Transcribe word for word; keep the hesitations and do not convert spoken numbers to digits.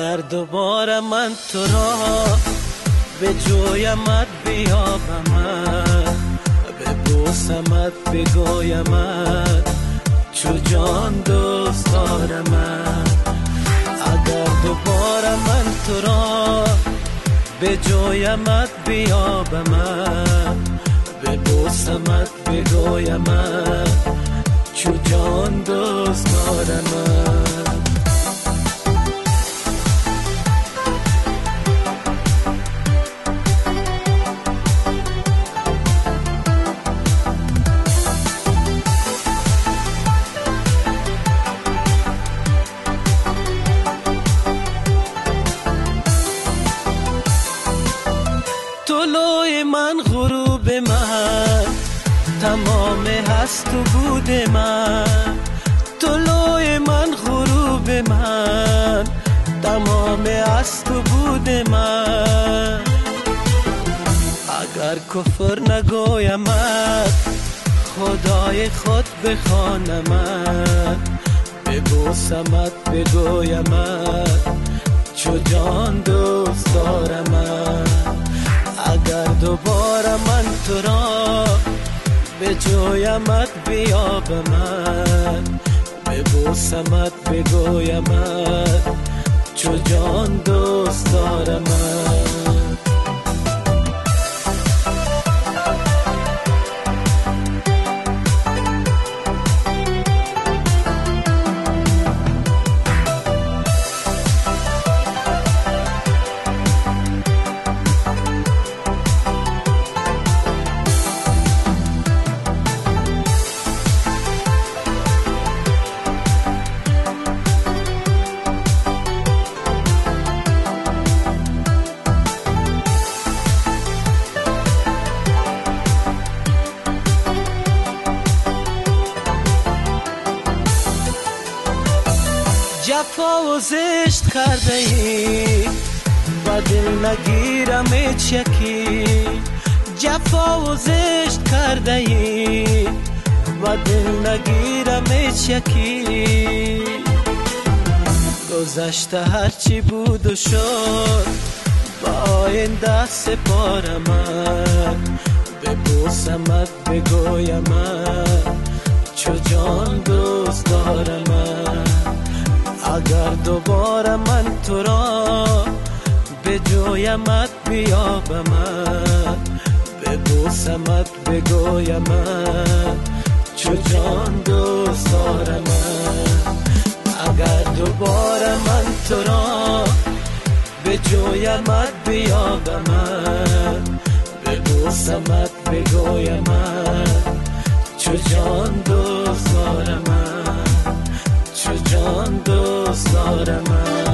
اگر دوباره من تو را به جویمت بیابمت، به بوسمت بگویمت چو جان دوست دارمت. اگر دوباره من تو را به جویمت بیابمت، به بوسمت بگویمت چو جان دوست دارمت. طلوع من غروب من تمام هست و بود من، طلوع من غروب من تمام هست و بود من. اگر کفر نگویمت خدای خود بخوانمت، ببوسمت بگویمت چو جان دوست دارمت. اگر دوباره من تو را به جویمت بیابمت، به بوسمت بگویمت چو جان دوست دارمت. جفا و زشت کرده ای و دل نگیرم هیچ یکی، جفا و زشت کرده ای و دل نگیرم هیچ یکی. گذشته هرچی بود و شد با آینده سپارمت، ببوسمت بگویمت چو جان دوست دارمت. اگر دوباره من تو را به جویمت بیابمت، به بوسمت بگویمت چو جان دوست دارمت. اگر دوباره من تو را به جویمت بیابمت، به بوسمت بگویمت چو جان دوست دارمت، چو جان دوست دارمت.